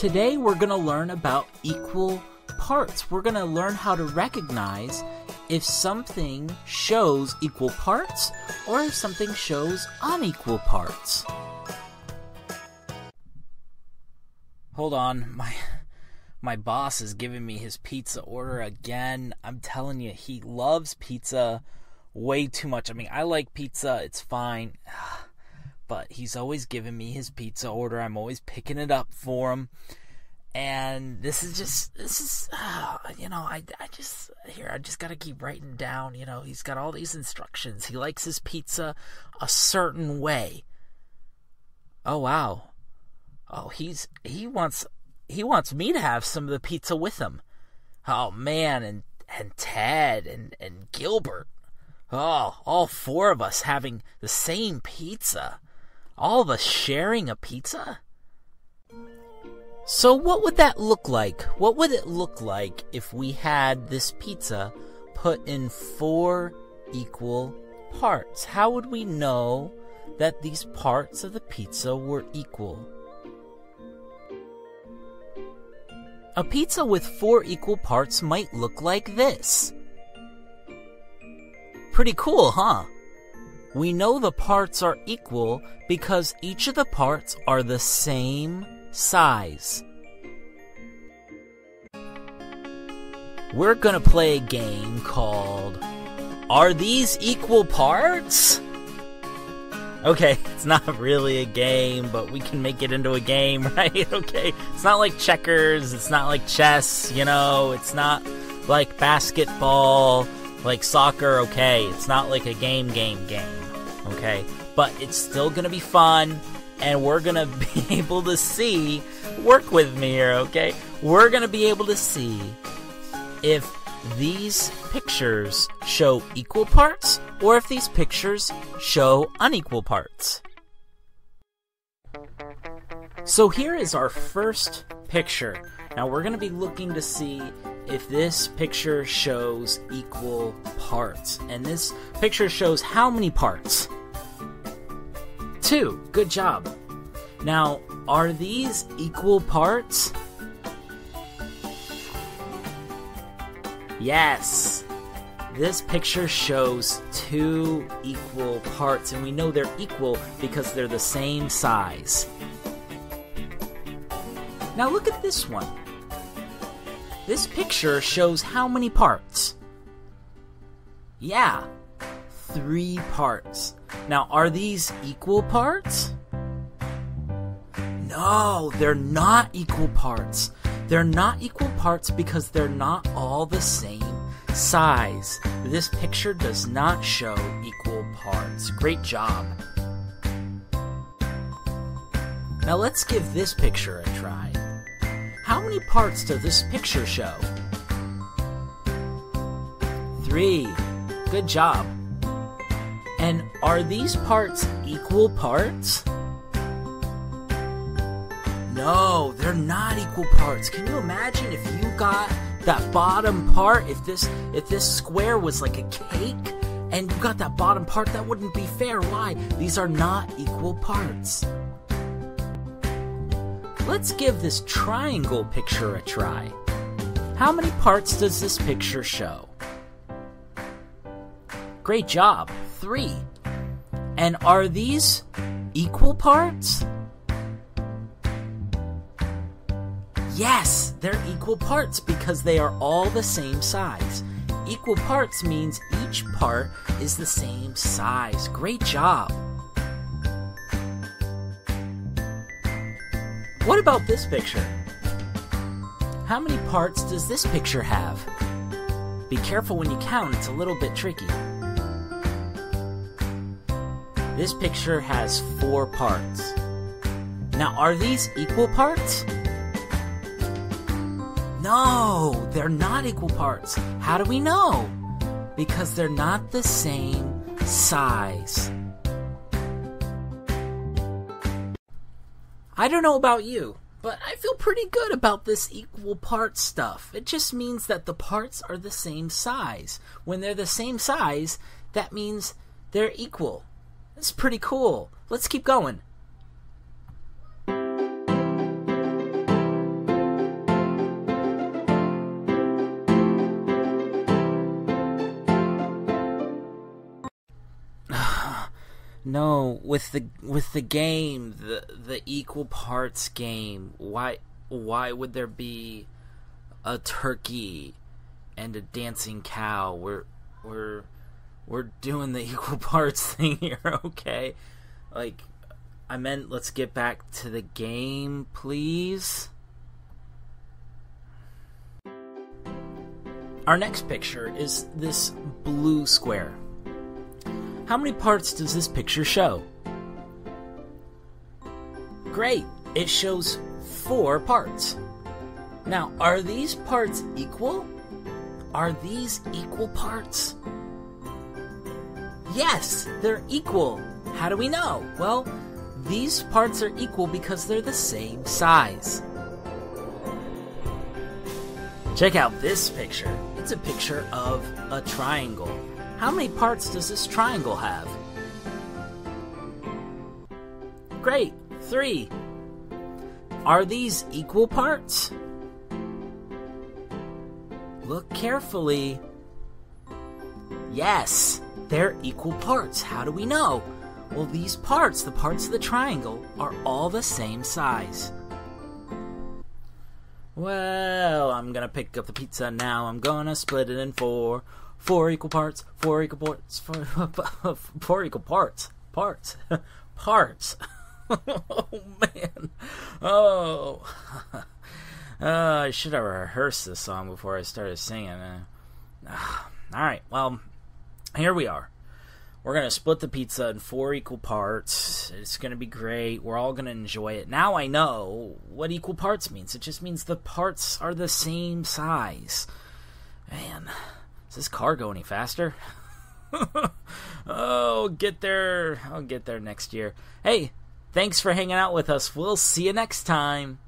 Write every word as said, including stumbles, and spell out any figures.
Today we're going to learn about equal parts. We're going to learn how to recognize if something shows equal parts or if something shows unequal parts. Hold on, my my boss is giving me his pizza order again. I'm telling you, he loves pizza way too much. I mean, I like pizza, it's fine. But he's always giving me his pizza order. I'm always picking it up for him. And this is just, this is, uh, you know, I, I just, here, I just got to keep writing down, you know, he's got all these instructions. He likes his pizza a certain way. Oh, wow. Oh, he's, he wants, he wants me to have some of the pizza with him. Oh, man, and, and Ted and, and Gilbert. Oh, all four of us having the same pizza. All of us sharing a pizza? So what would that look like? What would it look like if we had this pizza put in four equal parts? How would we know that these parts of the pizza were equal? A pizza with four equal parts might look like this. Pretty cool, huh? We know the parts are equal because each of the parts are the same size. We're gonna play a game called Are These Equal Parts? Okay, it's not really a game, but we can make it into a game, right? Okay, it's not like checkers, it's not like chess, you know, it's not like basketball, like soccer, okay, it's not like a game, game, game, okay? But it's still gonna be fun, and we're gonna be able to see, work with me here, okay? We're gonna be able to see if these pictures show equal parts or if these pictures show unequal parts. So here is our first picture. Now we're gonna be looking to see if this picture shows equal parts. And this picture shows how many parts? Two. Good job. Now, are these equal parts? Yes. This picture shows two equal parts, and we know they're equal because they're the same size. Now look at this one. This picture shows how many parts? Yeah, three parts. Now, are these equal parts? No, they're not equal parts. They're not equal parts because they're not all the same size. This picture does not show equal parts. Great job. Now let's give this picture a try. How many parts does this picture show? Three. Good job. And are these parts equal parts? No, they're not equal parts. Can you imagine if you got that bottom part, if this if this square was like a cake and you got that bottom part, that wouldn't be fair. Why? These are not equal parts. Let's give this triangle picture a try. How many parts does this picture show? Great job. Three. And are these equal parts? Yes, they're equal parts because they are all the same size. Equal parts means each part is the same size. Great job. What about this picture? How many parts does this picture have? Be careful when you count, it's a little bit tricky. This picture has four parts. Now, are these equal parts? No, they're not equal parts. How do we know? Because they're not the same size. I don't know about you, but I feel pretty good about this equal parts stuff. It just means that the parts are the same size. When they're the same size, that means they're equal. That's pretty cool. Let's keep going. No, with the with the game, the the equal parts game. Why why would there be a turkey and a dancing cow? We're we're we're doing the equal parts thing here, okay? Like, I meant let's get back to the game, please. Our next picture is this blue square. How many parts does this picture show? Great, it shows four parts. Now, are these parts equal? Are these equal parts? Yes, they're equal. How do we know? Well, these parts are equal because they're the same size. Check out this picture. It's a picture of a triangle. How many parts does this triangle have? Great, three. Are these equal parts? Look carefully. Yes, they're equal parts. How do we know? Well, these parts, the parts of the triangle, are all the same size. Well, I'm gonna pick up the pizza now. I'm gonna split it in four. Four equal parts. Four equal parts. Four, four equal parts. Parts. Parts. Oh, man. Oh. Uh, I should have rehearsed this song before I started singing. Uh, Alright, well, here we are. We're going to split the pizza in four equal parts. It's going to be great. We're all going to enjoy it. Now I know what equal parts means. It just means the parts are the same size. Man, does this car go any faster? Oh, get there. I'll get there next year. Hey, thanks for hanging out with us. We'll see you next time.